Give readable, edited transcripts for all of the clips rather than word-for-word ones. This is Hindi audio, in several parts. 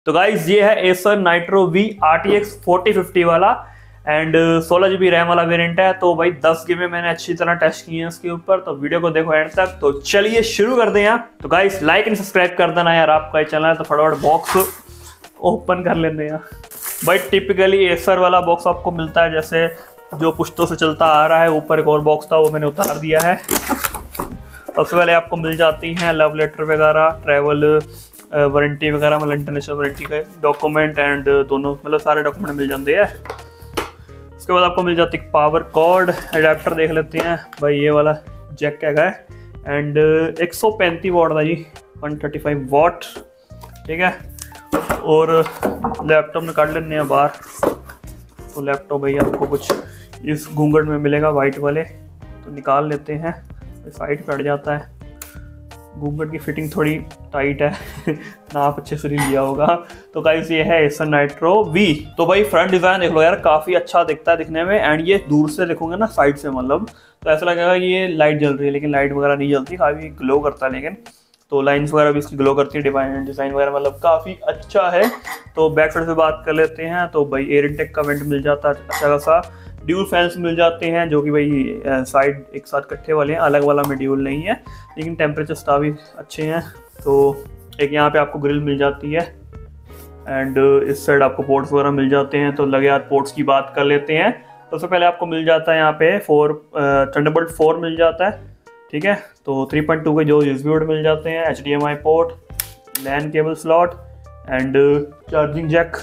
तो गाइज ये है एसर नाइट्रो वी RTX 4050 वाला एंड 16 GB रैम वाला वेरिएंट है। तो भाई 10 गेमें मैंने अच्छी तरह टेस्ट की हैं इसके ऊपर, तो वीडियो को देखो एंड तक। तो चलिए शुरू कर दें यार। तो गाइज लाइक एंड सब्सक्राइब कर देना यार, आपका ही चैनल है तो फटाफट बॉक्स ओपन कर लेते हैं। भाई टिपिकली एसर वाला बॉक्स आपको मिलता है जैसे जो पुश्तों से चलता आ रहा है। ऊपर एक और बॉक्स था वो मैंने उतार दिया है। सबसे पहले आपको मिल जाती हैं लव लेटर वगैरह, ट्रैवल वारंटी वगैरह, मतलब इंटरनेशनल वारंटी के डॉक्यूमेंट एंड दोनों मतलब सारे डॉक्यूमेंट मिल जाते हैं। उसके बाद आपको मिल जाती है पावर कॉर्ड अडेप्टर, देख लेते हैं भाई ये वाला जैक क्या है एंड 135 वाट था जी, 135 वाट, ठीक है। और लैपटॉप निकाल लेते हैं बाहर। तो लैपटॉप भाई आपको कुछ इस घूंघट में मिलेगा वाइट वाले, तो निकाल लेते हैं। साइड कट जाता है, घूंघट की फिटिंग थोड़ी टाइट है नाप अच्छे से नहीं लिया होगा। तो गाइस ये है एसर नाइट्रो वी। तो भाई फ्रंट डिजाइन देख लो यार, काफी अच्छा दिखता है दिखने में। एंड ये दूर से देखोगे ना साइड से, मतलब तो ऐसा लगेगा ये लाइट जल रही है, लेकिन लाइट वगैरह नहीं जलती, काफी ग्लो करता है। लेकिन तो लाइंस वगैरह भी इसकी ग्लो करती है, डिजाइन वगैरह मतलब काफी अच्छा है। तो बैक साइड से बात कर लेते हैं। तो भाई एयर इनटेक का वेंट मिल जाता है अच्छा खासा। ड्यूल फैंस मिल जाते हैं जो कि भाई साइड एक साथ इकट्ठे वाले हैं, अलग वाला में ड्यूल नहीं है, लेकिन टेम्परेचर काफ़ी अच्छे हैं। तो एक यहाँ पे आपको ग्रिल मिल जाती है एंड इस साइड आपको पोर्ट्स वगैरह मिल जाते हैं। तो लगे हाथ पोर्ट्स की बात कर लेते हैं। तो सबसे पहले आपको मिल जाता है यहाँ पे थंडरबोल्ट 4 मिल जाता है, ठीक है। तो 3.2 के जो USB पोर्ट मिल जाते हैं, HDMI port, LAN cable slot and charging jack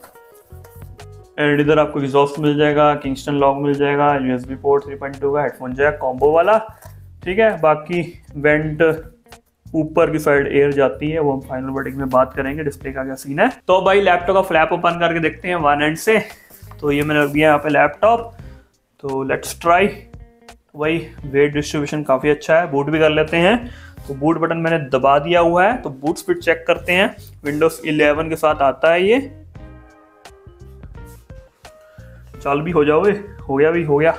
and इधर आपको एग्जॉस्ट मिल जाएगा, किंगस्टन लॉक मिल जाएगा, USB पोर्ट 3.2 का, हेडफोन जैक कॉम्बो वाला, ठीक है। बाकी वेंट ऊपर की साइड एयर जाती है, वो हम फाइनल वर्डिंग में बात करेंगे डिस्प्ले का क्या सीन है। तो भाई लैपटॉप का फ्लैप ओपन करके देखते हैं वन एंड से। तो ये मैंने रख दिया यहाँ पे लैपटॉप, तो लेट्स ट्राई। वही वेट डिस्ट्रीब्यूशन काफ़ी अच्छा है। बूट भी कर लेते हैं। तो बूट बटन मैंने दबा दिया हुआ है। तो बूट स्पीड चेक करते हैं। विंडोज 11 के साथ आता है ये। चाल भी हो जाओगे, हो गया भी, हो गया।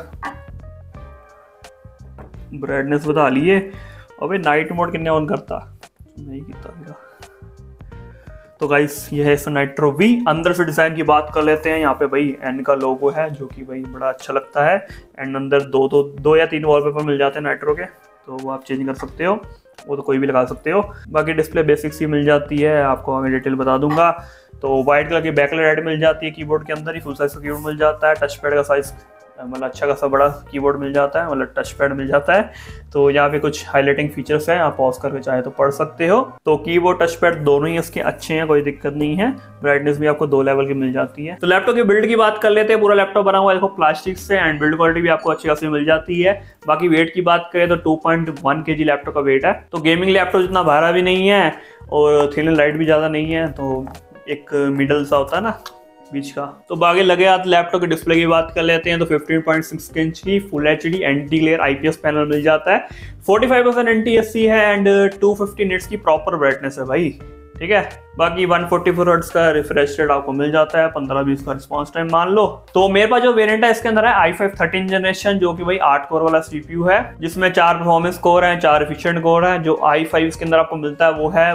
ब्राइटनेस बता लिए। अबे नाइट मोड कितने ऑन करता नहीं किया। तो गाइस ये है एसर नाइट्रो वी। अंदर से डिजाइन की बात कर लेते हैं। यहाँ पे भाई एन का लोगो है जो कि भाई बड़ा अच्छा लगता है। एंड अंदर दो या तीन वॉलपेपर मिल जाते हैं नाइट्रो के, तो वो आप चेंज कर सकते हो, वो तो कोई भी लगा सकते हो। बाकी डिस्प्ले बेसिक सी मिल जाती है, आपको आगे डिटेल बता दूंगा। तो वाइट कलर की बैकलाइट लाइट मिल जाती है कीबोर्ड के अंदर ही, फुल साइज का कीबोर्ड मिल जाता है। टच पैड का साइज मतलब अच्छा खासा बड़ा कीबोर्ड मिल जाता है, मतलब टच पैड मिल जाता है। तो यहाँ पे कुछ हाईलाइटिंग फीचर्स हैं, आप पॉज करके चाहे तो पढ़ सकते हो। तो कीबोर्ड टच पैड दोनों ही इसके अच्छे हैं, कोई दिक्कत नहीं है। ब्राइटनेस भी आपको 2 लेवल की मिल जाती है। तो लैपटॉप की बिल्ड की बात कर लेते हैं। पूरा लैपटॉप बना हुआ है देखो प्लास्टिक से एंड बिल्ड क्वालिटी भी आपको अच्छी खासी मिल जाती है। बाकी वेट की बात करें तो 2.1 kg लैपटॉप का वेट है। तो गेमिंग लैपटॉप जितना भारा भी नहीं है और थिन एंड लाइट भी ज़्यादा नहीं है, तो एक मिडल सा होता है ना बीच का। तो बाकी लगे हाथ लैपटॉप के डिस्प्ले की बात कर लेते हैं। तो 15.6 इंच की full HD anti glare IPS panel मिल जाता है। 45% NTSC है एंड 250 निट्स की प्रॉपर ब्राइटनेस है भाई, ठीक है। बाकी 144 हर्ट्ज का रिफ्रेश रेट आपको मिल जाता है, 15-20 का रिस्पॉन्स टाइम मान लो। तो मेरे पास जो वेरिएंट है इसके अंदर है i5 13 जनरेशन, जो कि भाई 8 कोर वाला CPU है, जिसमें 4 परफॉर्मेंस कोर हैं, 4 एफिशिएंट कोर हैं। जो i5 इसके अंदर आपको मिलता है वो है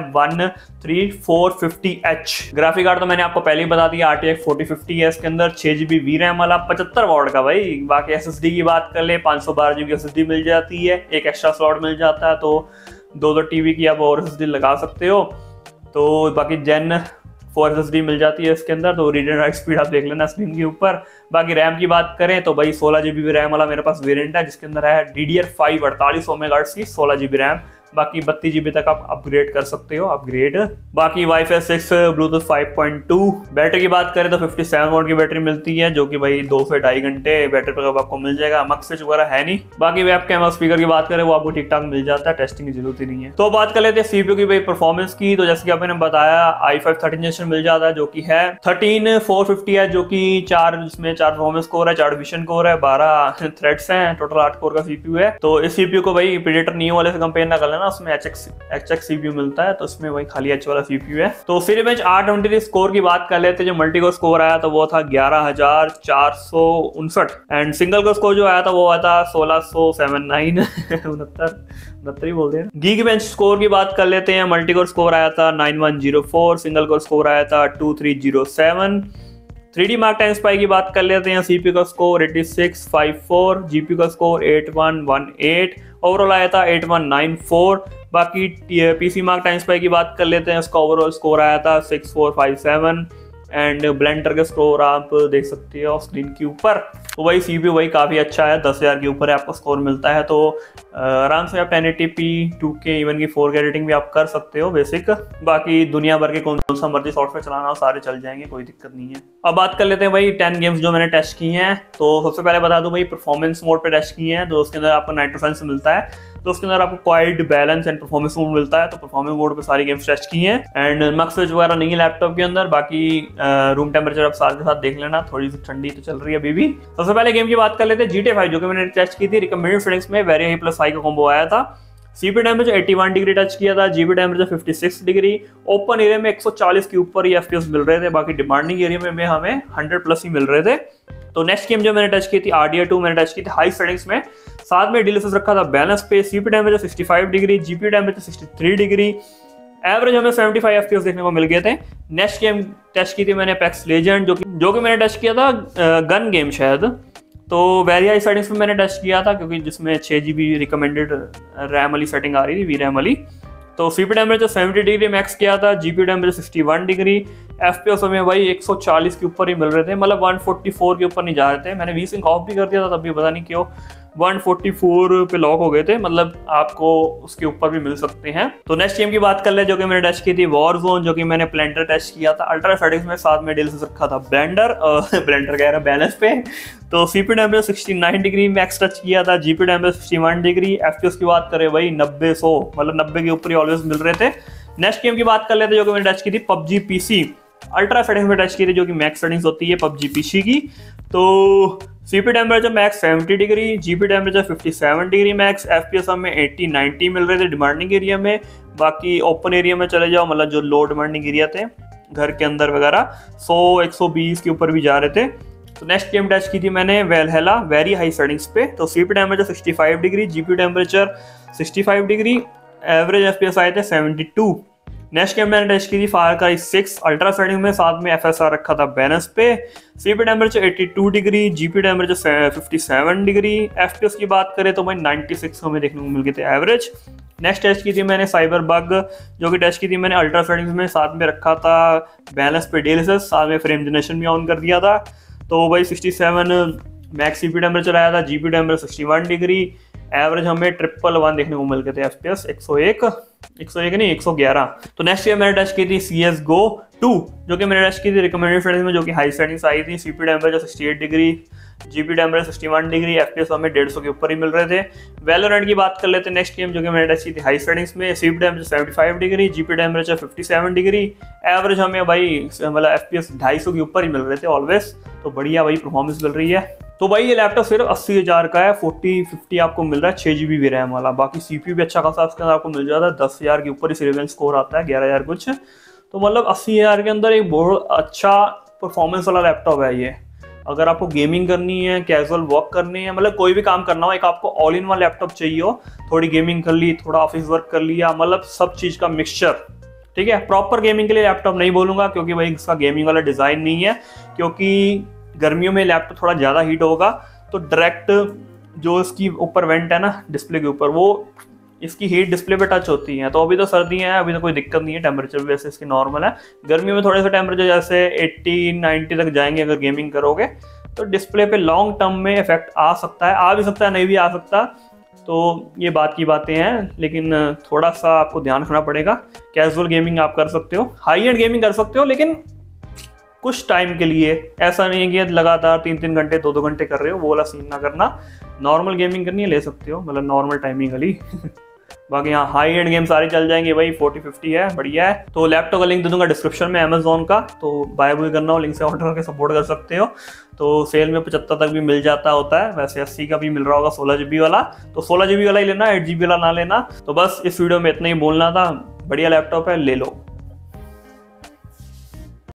13450H। ग्राफिक कार्ड तो मैंने आपको पहले ही बता दिया, RTX 4050 है इसके अंदर, 6GB VRAM वाला, 75 वाट का भाई। बाकी SSD की बात कर ले, 512GB SSD मिल जाती है, एक एक्स्ट्रा स्लॉट मिल जाता है, तो 2 TB की आप और SSD लगा सकते हो। तो बाकी Gen 4 SSD मिल जाती है इसके अंदर। तो रीड एंड राइट स्पीड आप देख लेना स्क्रीन के ऊपर। बाकी रैम की बात करें तो भाई 16GB रैम वाला मेरे पास वेरिएंट है, जिसके अंदर है DDR5 48 मेगाहर्ट्ज की 16GB रैम। बाकी 32GB तक आप अपग्रेड कर सकते हो, अपग्रेड। बाकी Wi-Fi 6 ब्लूटूथ 5.2। बैटरी की बात करें तो 57 वोल्ट की बैटरी मिलती है, जो कि भाई 2 से 2.5 घंटे बैटरी बैकअप आपको मिल जाएगा। मक्स स्विच वगैरह है नहीं। बाकी वेबकैम और स्पीकर की बात करें वो आपको ठीक ठाक मिल जाता है, टेस्टिंग की जरूरत ही नहीं है। तो बात कर लेते हैं CPU की भाई परफॉर्मेंस की। तो जैसे कि आपने बताया i5 13 जनरेशन मिल जाता है, जो कि है 13450 है, जो कि 4 परफॉर्मेंस कोर है, 4 एफिशिएंट कोर है, 12 थ्रेड्स हैं, टोटल 8 कोर का CPU है। तो इस CPU को भाई प्रेडेटर नियो वाले से कंपेयर ना कर लेना, उसमें HX CPU मिलता है, तो इसमें वही खाली H वाला CPU है। तो Cinebench R23 स्कोर की बात कर लेते हैं। जो मल्टी कोर स्कोर आया था वो था 11459 एंड सिंगल कोर स्कोर जो आया था वो आया था 1679 69 69 बोलते हैं। गीक बेंच स्कोर की बात कर लेते हैं। मल्टी कोर स्कोर आया था 9104, सिंगल कोर स्कोर आया था 2307। 3D मार्क टाइम स्पाई की बात कर लेते हैं। सीपीयू का स्कोर 8654, जीपीयू का स्कोर 8118, ओवरऑल आया था 8194। बाकी पीसी मार्क टाइम स्पाई की बात कर लेते हैं। उसका ओवरऑल स्कोर आया था 6457 एंड ब्लेंडर का स्कोर आप देख सकते हो स्क्रीन के ऊपर। तो वही सीपीयू वही काफ़ी अच्छा है, 10,000 के ऊपर आपको स्कोर मिलता है, तो आराम से आप 1080p 2K इवन की 4K रेटिंग भी आप कर सकते हो बेसिक। बाकी दुनिया भर के कौन सा मर्जी सॉफ्टवेयर चलाना हो सारे चल जाएंगे, कोई दिक्कत नहीं है। अब बात कर लेते हैं भाई 10 गेम्स जो मैंने टेस्ट किए हैं। तो सबसे पहले बता दूं भाई परफॉर्मेंस मोड पे टेस्ट किए हैं, तो उसके अंदर आपको नाइट्रोफेंस मिलता है, तो उसके अंदर आपको quiet, balance and performance mode मिलता है। तो परफॉर्मेंस मोड पे सारी गेम्स टेस्ट की हैं एंड मक्स स्विच वगैरह नहीं है लैपटॉप के अंदर। बाकी रूम टेम्परेचर आप साथ के साथ देख लेना, थोड़ी सी ठंडी तो चल रही है अभी भी। सबसे पहले गेम की बात कर लेते हैं GTA 5 जो कि मैंने टेस्ट की थी। रिकमेंडेड सेटिंग्स में वेरी हाई प्लस हाई का कॉम्बो आया था। सीपी टेम्परेचर 81 डिग्री टच किया था, GPU temperature 56 degree. Open area में 140 के ऊपर ही FPS मिल रहे थे, बाकी डिमांडिंग एरिया में हमें 100 प्लस ही मिल रहे थे। तो नेक्स्ट गेम जो मैंने टच की थी RDR 2 मैंने टच की थी हाई सेटिंग्स में, साथ में डीएलएसएस रखा था बैलेंस पे। CPU temperature 65 degree, GPU temperature 63 degree, average हमें 75 FPS देखने को मिल गए थे। नेक्स्ट गेम टेस्ट की थी मैंने एपेक्स लेजेंड जो कि मैंने टेस्ट किया था गन गेम शायद, तो वेरी हाई सेटिंग्स में मैंने टेस्ट किया था क्योंकि जिसमें 6GB रिकमेंडेड रैम वाली सेटिंग आ रही थी, वी रैम वाली। तो सीपी टेम्परेचर 70 डिग्री मैक्स किया था, जीपी टेम्परेचर 61 डिग्री। FPS हमें भाई 140 के ऊपर ही मिल रहे थे, मतलब 144 के ऊपर नहीं जा रहे थे। मैंने V-Sync ऑफ भी कर दिया था तब भी पता नहीं क्यों 144 पे लॉक हो गए थे, मतलब आपको उसके ऊपर भी मिल सकते हैं। तो नेक्स्ट गेम की बात कर ले जो कि मैंने टेस्ट की थी वॉरजोन, जो कि मैंने प्लेंटर टेस्ट किया था अल्ट्रा सेटिंग्स में, साथ में डीएलएसएस रखा था ब्लेंडर ब्लेंडर कह रहा बैलेंस पे। तो CPU temperature 69 degree max touch किया था, जीपी टेम्परेचर 61 डिग्री। FPS की बात करें भाई 90-100, मतलब 90 के ऊपर ही ऑलवेज मिल रहे थे। नेक्स्ट गेम की बात कर लेते जो कि मैंने टच की थी PUBG PC अल्ट्रा सेटिंग्स में टच की थी, जो कि मैक्स सेटिंग्स होती है PUBG PC की। तो CPU temperature max 70 degree, GPU temperature 57 degree max. FPS हमें 80-90 मिल रहे थे डिमांडिंग एरिया में। बाकी ओपन एरिया में चले जाओ, मतलब जो लो डिमांडिंग एरिया थे घर के अंदर वगैरह 100-120 के ऊपर भी जा रहे थे। तो नेक्स्ट गेम टच की थी मैंने वेलहेला वेरी हाई सेटिंग्स पे। तो CPU temperature 65 degree, GPU temperature 65 degree, average FPS आए थे 72। नेक्स्ट गेम मैंने टेस्ट की थी फार क्राई 6 अल्ट्रा सेटिंग में, साथ में FSR रखा था बैलेंस पे। CPU temperature 82 degree, GPU temperature 57 degree. FPS की बात करें तो भाई 96 हमें देखने को मिल गए थे एवरेज। नेक्स्ट टेस्ट की थी मैंने साइबर बग, जो कि टेस्ट की थी मैंने अल्ट्रा सेटिंग्स में, साथ में रखा था बैलेंस पे डीएलएसएस, साथ में फ्रेम जनरेशन भी ऑन कर दिया था। तो भाई 67 मैक्स सीपी टेम्परेचर आया था, जीपी टेम्परेचर 61 डिग्री, एवरेज हमें 111 देखने को मिल गए थे FPS 101 नहीं 111। तो नेक्स्ट ईयर मैंने टच की थी CSGO 2, जो कि मैंने टच की थी रिकमेंडेड सेटिंग्स में, जो कि हाई सेटिंग्स आई थी। CPU temperature 68 degree, GPU temperature 61 degree, FPS हमें 150 के ऊपर ही मिल रहे थे। वैलोरेंट की बात कर लेते हैं नेक्स्ट गेम, जो कि मैंने टच की थी हाई सेटिंग्स में। CPU temperature 75 degree, GPU temperature 57 degree, average हमें भाई मतलब FPS 250 के ऊपर ही मिल रहे थे ऑलवेज। तो बढ़िया भाई परफॉर्मेंस मिल रही है। तो भाई ये लैपटॉप सिर्फ 80,000 का है, 4050 आपको मिल रहा है 6GB भी रैम वाला। बाकी CPU भी अच्छा खासा उसके अंदर आपको मिल जाता है, 10,000 के ऊपर ही सिर्फ स्कोर आता है, 11,000 कुछ। तो मतलब 80,000 के अंदर एक बहुत अच्छा परफॉर्मेंस वाला लैपटॉप है ये। अगर आपको गेमिंग करनी है, कैजुअल वर्क करनी है, मतलब कोई भी काम करना हो, एक आपको ऑल इन वन लैपटॉप चाहिए हो, थोड़ी गेमिंग कर ली, थोड़ा ऑफिस वर्क कर लिया, मतलब सब चीज़ का मिक्सचर, ठीक है। प्रॉपर गेमिंग के लिए लैपटॉप नहीं बोलूँगा क्योंकि भाई इसका गेमिंग वाला डिज़ाइन नहीं है, क्योंकि गर्मियों में लैपटॉप थोड़ा ज़्यादा हीट होगा, तो डायरेक्ट जो इसकी ऊपर वेंट है ना डिस्प्ले के ऊपर, वो इसकी हीट डिस्प्ले पे टच होती है। तो अभी तो सर्दियाँ हैं, अभी तो कोई दिक्कत नहीं है, टेम्परेचर भी वैसे इसकी नॉर्मल है। गर्मियों में थोड़े से टेम्परेचर जैसे 80-90 तक जाएंगे अगर गेमिंग करोगे, तो डिस्प्ले पे लॉन्ग टर्म में इफेक्ट आ सकता है, आ भी सकता है, नहीं भी आ सकता। तो ये बात की बातें हैं, लेकिन थोड़ा सा आपको ध्यान रखना पड़ेगा। कैजुअल गेमिंग आप कर सकते हो, हाई एंड गेमिंग कर सकते हो, लेकिन कुछ टाइम के लिए। ऐसा नहीं है कि लगातार 3-3 घंटे 2-2 घंटे कर रहे हो, वो वाला सीन ना करना। नॉर्मल गेमिंग करनी है ले सकते हो, मतलब नॉर्मल टाइमिंग वाली। बाकी यहाँ हाई एंड गेम सारी चल जाएंगे भाई, 4050 है, बढ़िया है। तो लैपटॉप का लिंक दे दूंगा डिस्क्रिप्शन में अमेजोन का, तो बाय बाय करना हो लिंक से ऑर्डर करके सपोर्ट कर सकते हो। तो सेल में 75 तक भी मिल जाता होता है, वैसे 80 का भी मिल रहा होगा 16GB वाला, तो 16GB वाला ही लेना, 8GB वाला ना लेना। तो बस इस वीडियो में इतना ही बोलना था, बढ़िया लैपटॉप है, ले लो।